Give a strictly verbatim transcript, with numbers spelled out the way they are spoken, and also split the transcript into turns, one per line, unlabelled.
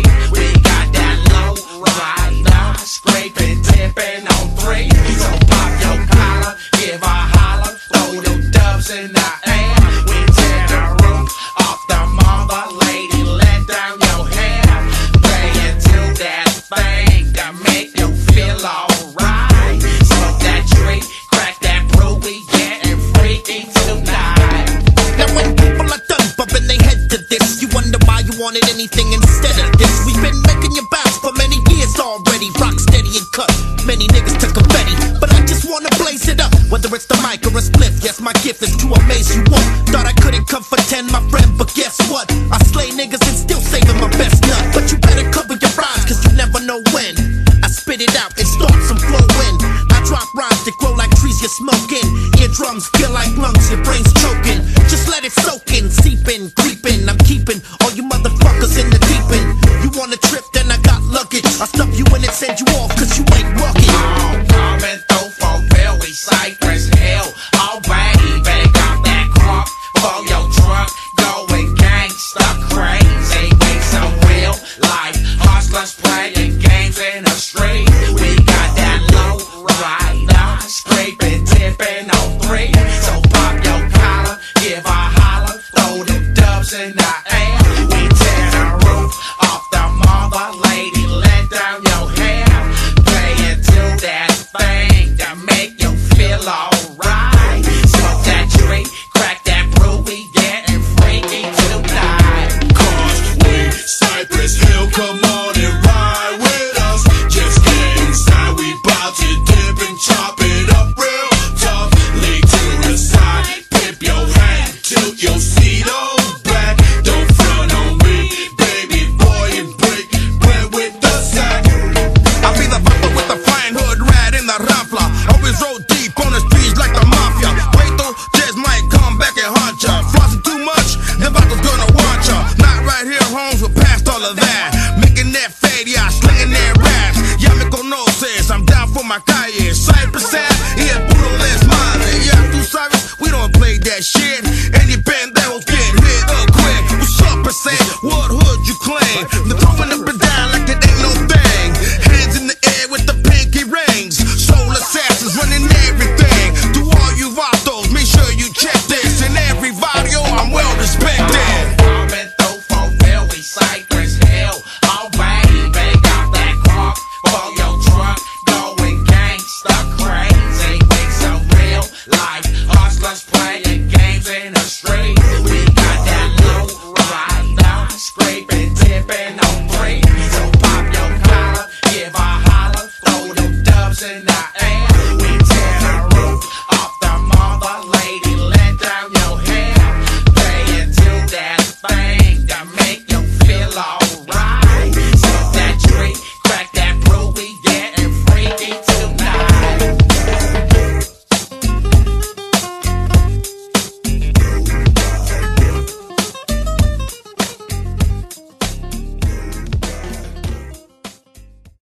We got that low rider, scraping, tipping on three. So pop your collar, give a holler, throw them dubs in the air. We tear the roof off the mother, lady, let down your hair. Play into that thing that make you feel alright. Smoke that tree, crack that brew, we getting freaky tonight.
Now when people are done bumping their head to this, you wonder why you wanted anything instead of this. We've been making you bounce for many years already, rock steady and cut. Many niggas took confetti, but I just wanna blaze it up. Whether it's the mic or a spliff, yes, my gift is to amaze you all. Thought I couldn't come for ten, my friend, but guess what? I slay niggas and still saving my best nut. But you better cover your rhymes, cause you never know when I spit it out and start some flow in. I drop rhymes that grow like trees you're smoking. Eardrums feel like lungs, your brain's choking. Just let it soak in, seeping, creeping. I'm keeping all you motherfuckers in the deep end. You want a trip, then I got luggage. I stuff you in and send you off, cause you ain't rugged.
Oh, coming through for real, we Cypress Hill. Oh baby, got that crunk for your trunk, going gangsta crazy. We some real life hustlers playing games in the street. We got that low rider, scraping, tipping on three. So pop your collar, give a holler, throw them dubs in the air. We tear the roof off the mother, lady, let down your hair. Play into that thing that make you feel alright. Smoke that tree, crack that brew, we getting freaky tonight.
Cause we Cypress Hill, come on and ride with us. Just get inside, we bout to dip and chop it up real tough. Lay to the side, pimp your hat, tilt your seat on back. Don't front on me, baby boy, and break bread with the sack.
I be the bumper with the flying hood rat in the Rafla. Always roll deep on the streets like the mafia. Wait though, just might come back and haunt ya. Flossing too much, the bottle's gonna want ya. Not right here, Holmes, we're past all of that. Making that fade, yeah, slinging that raps. Ya me conoces, I'm down for my calle. Cypress Ave, yeah, puro les madre. Yeah, tú sabes, we don't play that shit.